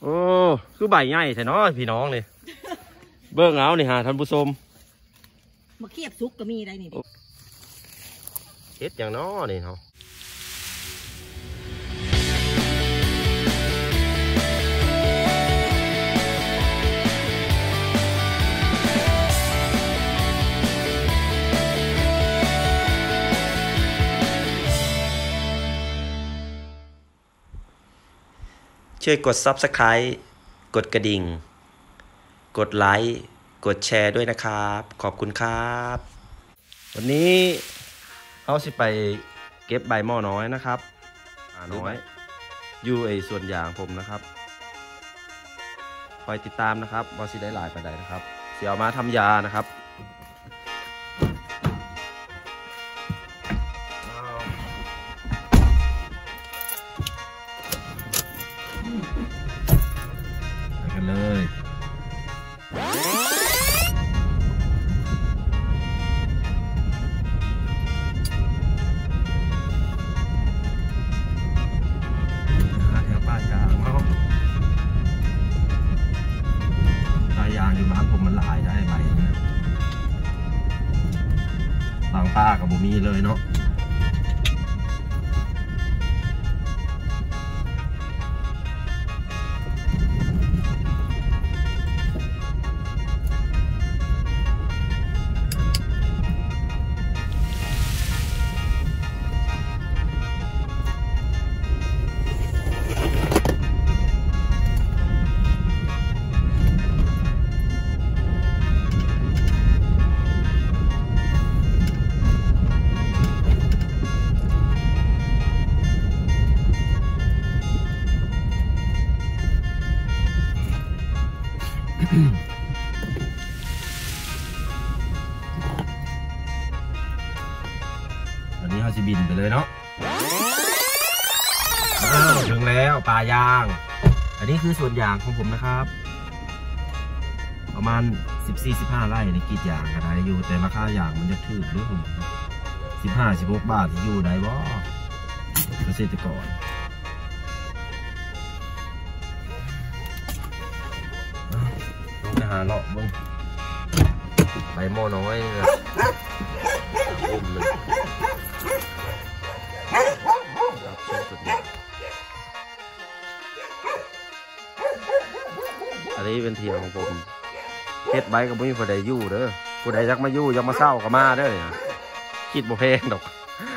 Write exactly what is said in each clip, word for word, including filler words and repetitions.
โอ้คือใบใหญ่แท้เนาะพี่น้องเลยเบิ่งเอานี่ฮะท่านผู้ชมมาเคียบซุกก็มีได้นี่เฮ็ดอย่างน้อนี่เนาะช่วยกด ซับสไครบ์ กดกระดิ่งกดไลค์กดแชร์ด้วยนะครับขอบคุณครับวันนี้เขาสิไปเก็บใบหม้อน้อยนะครับอ่าน้อยอยู่ไอส่วนอย่างผมนะครับคอยติดตามนะครับว่าสิได้หลายปานใดนะครับเสียมาทำยานะครับเลยแถวป้ายางเนาะป้ายางอยู่บ้านผมมันหลายได้ใบนะบางป้ากับบุมีเลยเนาะวันนี้เขาจะบินไปเลยเนาะอ้าวถึงแล้วป่ายางอันนี้คือส่วนยางของผมนะครับประมาณ สิบสี่ สิบห้า ไร่ในกรีดยางก็ได้อยู่แต่ราคายางมันจะถูกหรือผมสิบห้า สิบหก บาทที่อยู่ได้บ่เกษตรกรลงไปหาเลาะบ้างใบหม้อน้อยนะอุ้มเลยอันนี้เป็นเทียงของผมเฮ็ดใบกับไม่มีผู้ใดอยู่เด้อผู้ใดยักมาอยู่ยักมาเศร้าก็มาเด้อคิดบ่แพงดอก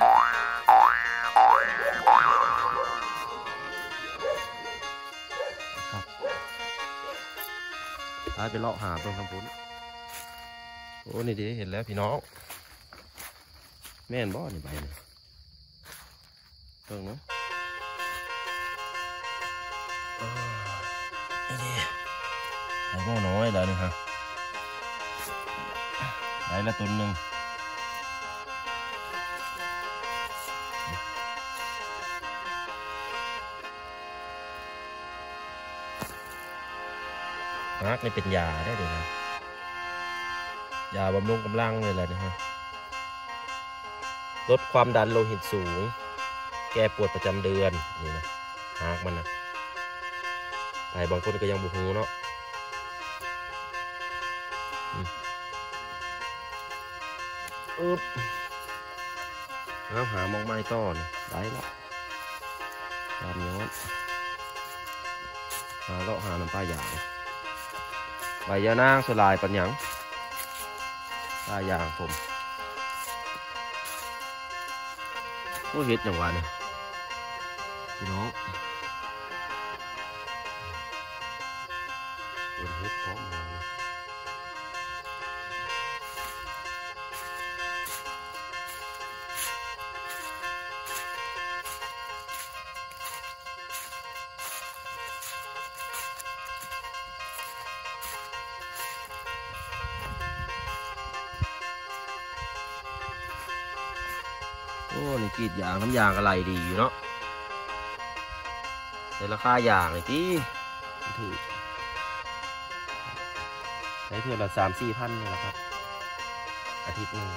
ไปไปเลาะหาเพิ่งคำพุ้นโอ้นี่ดิเห็นแล้วพี่น้องแม่นบ่นี่ใบนี่เพิ่งเนาะนี่ดิใบหม้อน้อยแล้วนี่ฮะใบละต้นหนึ่งมาร์กนี่เป็นยาได้เลยนะยาบำรุงกำลังเลยแหละนะฮะลดความดันโลหิตสูงแก้ปวดประจำเดือนนี่นะมาร์กมันนะแต่บางคนก็ยังบุหูเนาะอึ๊บเอาหามองไม้ต้อนได้ละตามย้อนหาเลาะหาน้ำปลาหยางใบยานางสลายปัญญังปลาหยางผมโอ้เห็ดอย่างวะเนี่ยพี่น้องเป็นเห็ดพร้อมเลยโอ้นี่กรีดยางน้ำยางอะไรดีอยู่เนาะในราคายางเลยที่ถูกใช้เพื่อละสามสี่พันนี่แหละครับอาทิตย์หนึ่ง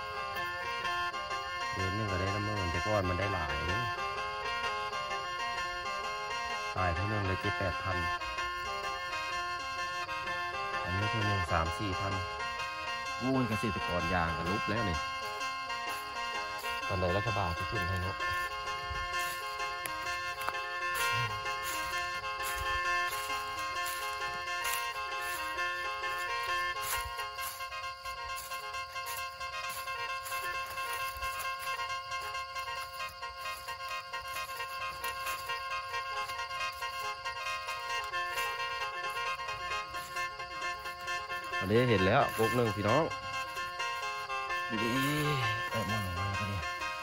เดือนหนึ่งก็ได้น้ำมันแต่ก้อนมันได้หลายเลยตายเท่านึงเลยเจ็ดแปดพันได้เท่านึงสามสี่พันโอ้ยเกษตรกรยางกันลุกแล้วนี่ตอนไหนรัฐบาลจะขึ้นให้นกอันนี้เห็นแล้วกกหนึ่งพี่น้องดีๆออกมาหน่อยก็ดี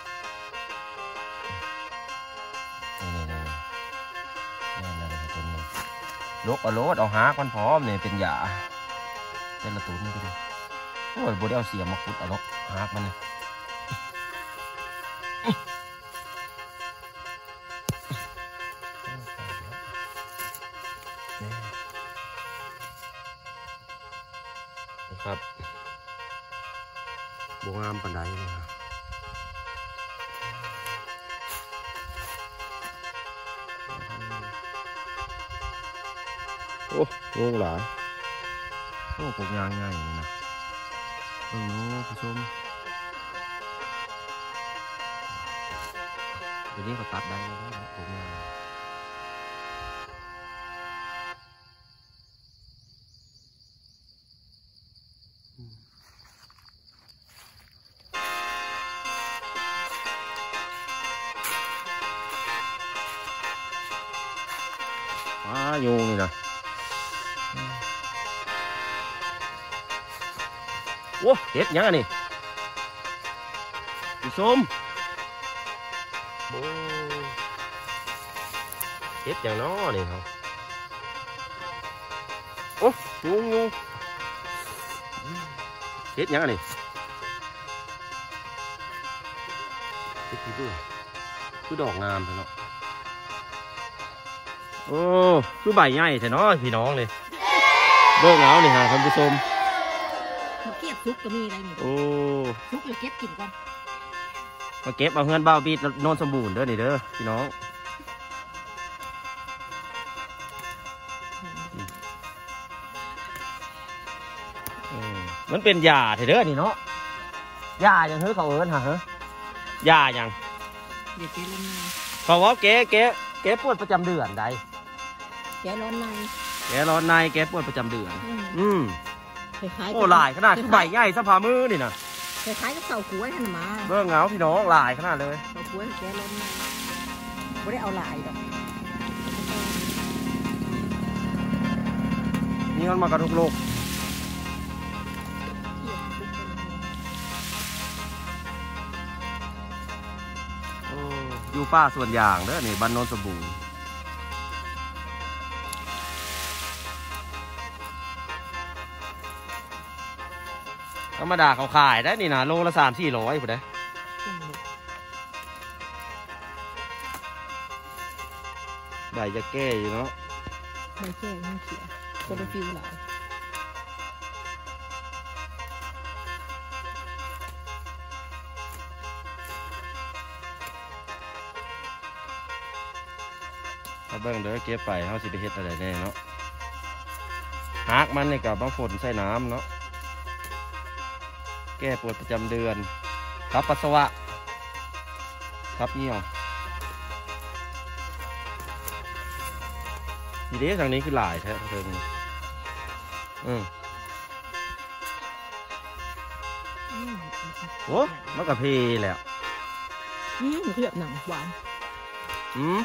นี่นี่นี่นี่นี่ตัวนึงลกเอาโลดเอาหาควันพร้อมเนี่ยเป็นหยาเป็นละตัวนี่ก็ดีโอ้ยบดเอาเสียมาขุดเอาลกหากมันนี่ครับบวงามปันไดนี่ครับโอ้งงหลายโอ้ปกยางง่ายนี่นะเบิ่งนู้ผู้ชมเดี๋ยวนี้เขาตัดได้แล้วนะปกยางว้าโยงนี่นะโอ้เด็ดยังไงนี่ผู้ชมโอ้เด็ดอย่างน้อนี่เขาโอ้ยุงยุงเด็ดยังไงนี่เด็ดที่เบื่อคือดอกงามเลยเนาะโอ้คือใบใหญ่แต่เนาะพี่น้องเลยเบิ่งเอานี่ฮะท่านผู้ชมมาเก็บซุกก็มีอะไรนี่โอ้ซุกเลยเก็บกินก่อนมาเก็บเอาเงินเบาบีดโนนสมบูรณ์เด้อนี่เด้อพี่น้องมันเป็นยาเถอะเด้อนี่เนาะยาอย่างเฮ้ยเขาเอิ้นฮะเฮ้ยยาอย่างเดี๋ยวเจ๊ร้อนในเขาว่าเก๋เก๋เก๋ปวดประจำเดือนใดแกร้อนในแกร้อนในแกปวดประจำเดือนอืมคล้ายๆโอ้ลายขนาดใบใหญ่สะพามือนี่นะคล้ายๆกับเสาขวยขนาดมาเบิ่งเงาพี่น้องลายขนาดเลยเสาขวยแกร้อนในไม่ได้เอาลายดอกนี่มันมากระทุกโลกอยู่ป้าส่วนอย่างเด้อนี่บ้านโนนสมบูรณ์ธรรมดาเขาขายได้นี่นะโลละสามสี่ร้อยผู้ใดใบจะแก้อยู่เนาะใบแก้ไม่เขียวคนละฟิวหลายถ้าเบิ่งเด้อเก็บไปเขาสิไปเฮ็ดอะไรแน่เนาะหากมันนี่กับบางฝนใส่น้ำเนาะแก้ปวดประจำเดือนทับปัสสาวะทับเหี่ยวทีนี้ทางนี้คือหลายแท้เพิ่งอืมโอ้มะกะเพราแล้วนี่มันคือแบบหนังหวานอืม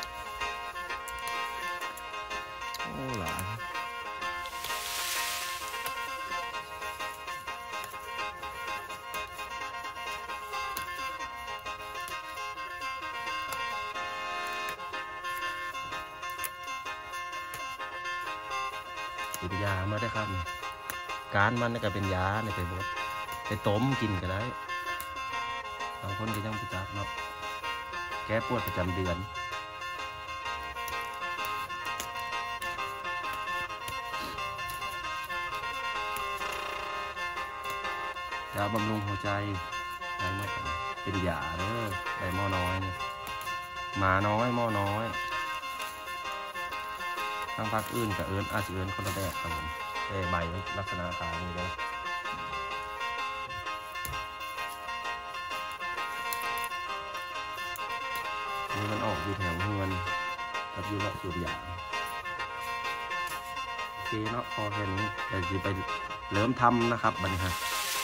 โอ้หลายเป็นยาเมื่อได้ครับเนี่ยการมันก็เป็นยาในไปบดไปต้มกินก็ได้บางคนก็ยังผู้จักเนาะแก้ปวดประจำเดือนยาบำรุงหัวใจได้หมดเป็นยาเด้อได้หม้อน้อยเนี่ยหมาน้อยหม้อน้อยทางภาคอื่นกับเอิญอาจจะเอิญคนละแบบครับผมแต่ใบลักษณะขาวนี่เลยนี่มันออกอยู่แถวเฮือนกับอยู่เลาะสุดอย่างโอเคเนาะพอแค่นี้เดี๋ยวจะไปเริ่มทำนะครับบัดนี้ฮะ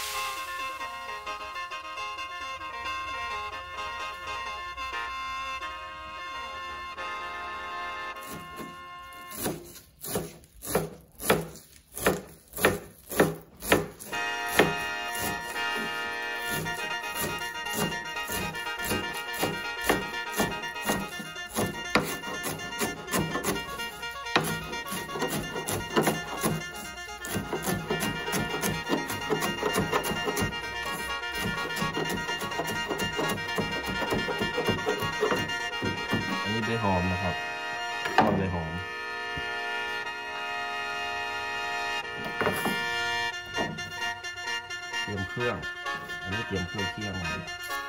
ใบหอมนะครับทอดใบหอมเตรียมเครื่องอันนี้เตรียมเครื่องเคี่ยงมา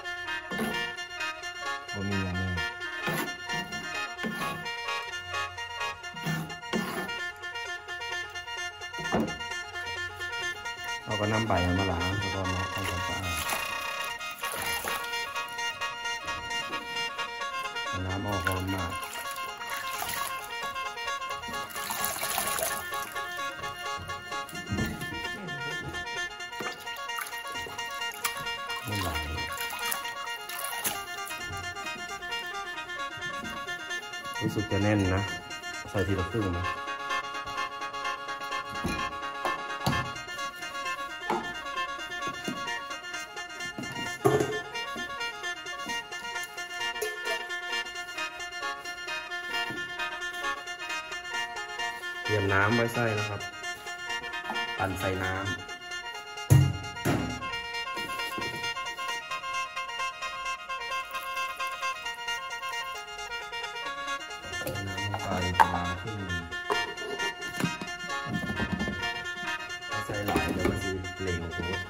บะหมี่อันนี้เราก็นำใบมาล้างแล้วก็มาทำความสะอาดน้ำออกหอมมากไม่ไหลรู้สึกจะแน่นนะใส่ทีละครึ่งนะเตรียมน้ำไว้ใส่นะครับ ปั่นใส่น้ำน้ำลงไปประมาณครึ่งนึงใส่หลายเดี๋ยวมันจะเหลวโคตร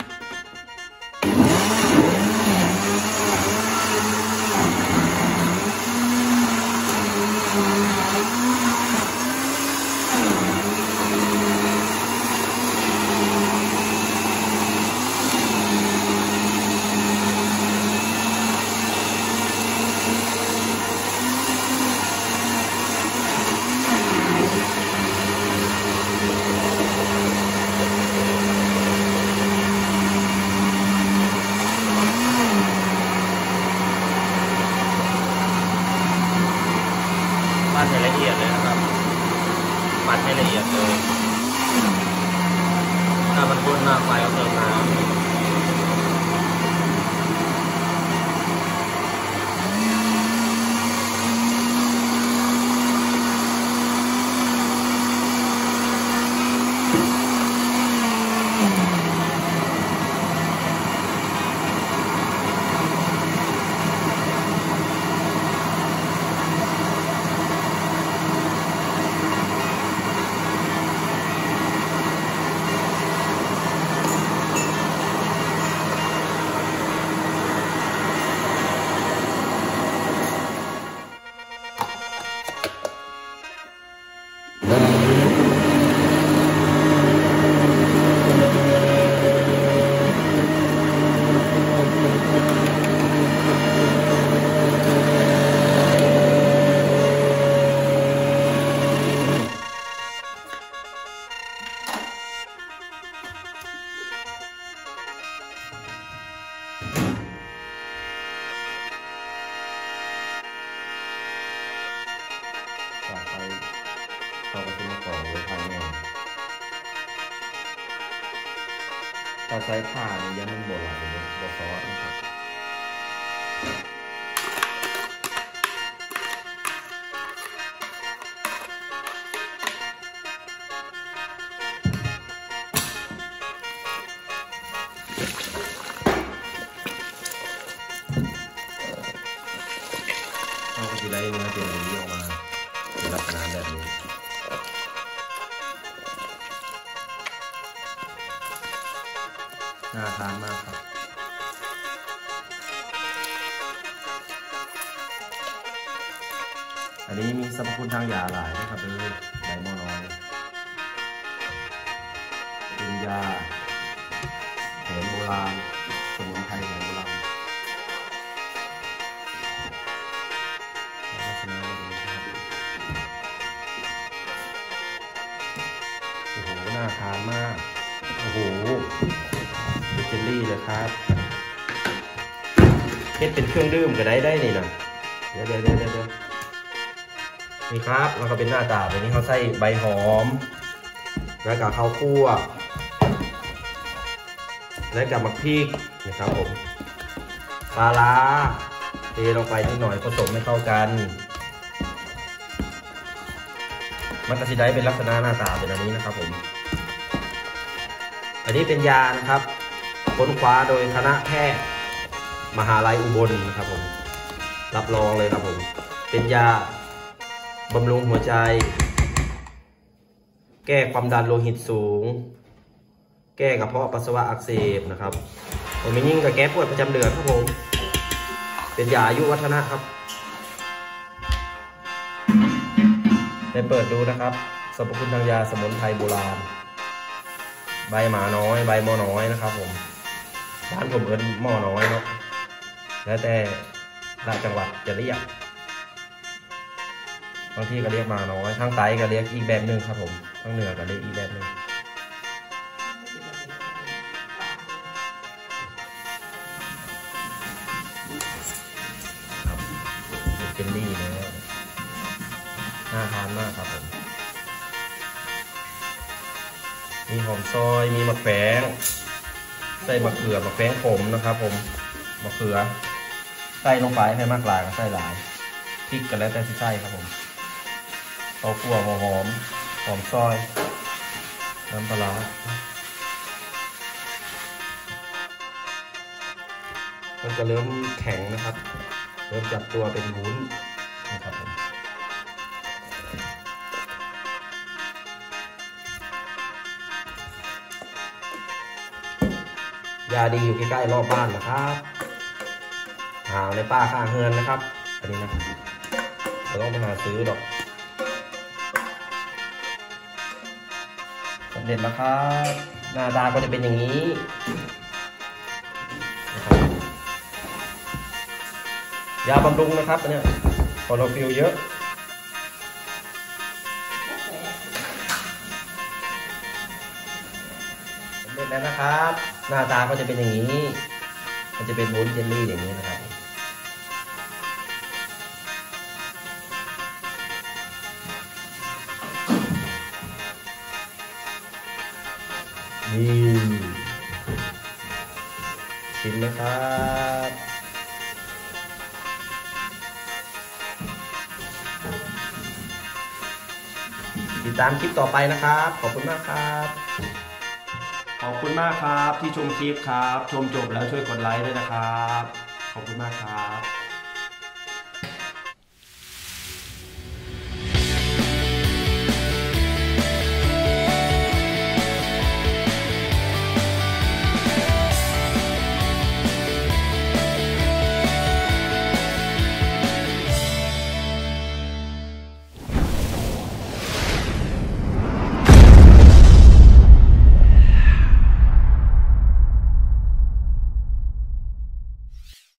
ปั่นให้ละเอียดเลยนะครับปั่นให้ละเอียดเลยถ้ามันข้นมากไปก็เติมน้ำจากไปเข้าไปที่มะกอกไว้ทางแม่ถ้าใช้ผ้าเนี่ยยังมันบดไหลบดซอสนะครับเราก็จะได้เนื้อเป็นอย่างนี้ออกมาเป็นลักษณะแบบนี้น่าทานมากครับอันนี้มีสรรพคุณทางยาหลายนะครับเลยใบมอน้อยยาแผนโบราณสมุนไพรแผนโบราณลักษณะนี้ครับโอ้โหน่าทานมากโอ้โหดูเจลลี่เลยครับเฮ็ดเป็นเครื่องดื่มก็ได้ได้นี่นะเดี๋ยวเดี๋ยวเดี๋ยวเดี๋ยวนี่ครับแล้วก็เป็นหน้าตาแบบนี้เขาใส่ใบหอมแล้วกับข้าวคั่วแล้วกับมะพริกนะครับผมปลาร้าเทลงไปนิดหน่อยผสมให้เข้ากันมันก็จะได้เป็นลักษณะหน้าตาเป็นแบบนี้นะครับผมอันนี้เป็นยานะครับค้นคว้าโดยคณะแพทย์มหาลัยอุบลนะครับผมรับรองเลยครับผมเป็นยาบำรุงหัวใจแก้ความดันโลหิตสูงแก้กระเพาะปัสสาวะอักเสบนะครับผมมียิ่งกับแก้ปวดประจำเดือนครับผมเป็นยาอายุวัฒนะครับไปเปิดดูนะครับสรรพคุณทางยาสมุนไพรโบราณใบหมาน้อยใบหม้อน้อยนะครับผมบ้านผมเอิ้นหม้อน้อยเนาะแล้วแต่ละจังหวัดจะเรียกบางที่ก็เรียกหมาน้อยทางใต้ก็เรียกอีกแบบหนึ่งครับผมทางเหนือก็เรียกอีกแบบหนึ่งเป็นดีเลยน่าทานมากครับผมมีหอมซอยมีมะแขวนใส่มะเขือมะแขวนขมนะครับผมมะเขือใส่ลงไปให้มากหลายก็ใส่หลายพริกกันแล้วแต่ที่ใส่ครับผมข้าวคั่วหอมหอมซอยน้ำปลามันจะเริ่มแข็งนะครับเริ่มจับตัวเป็นวุ้นนะครับผมยาดีอยู่ใกล้ๆรอบบ้านนะครับหาในป้าข้างเฮือนนะครับอันนี้นะเราต้องไปหาซื้อดอกสำเร็จแล้วครับหน้าตาก็จะเป็นอย่างนี้ยาบำรุงนะครับอันนี้คลอโรฟิลเยอะสำเร็จแล้วนะครับหน้าตาก็จะเป็นอย่างนี้มันจะเป็นวุ้นเจลลี่อย่างนี้นะครับนี่ชิมไหมครับติดตามคลิปต่อไปนะครับขอบคุณมากครับขอบคุณมากครับที่ชมคลิปครับชมจบแล้วช่วยกดไลค์ด้วยนะครับขอบคุณมากครับ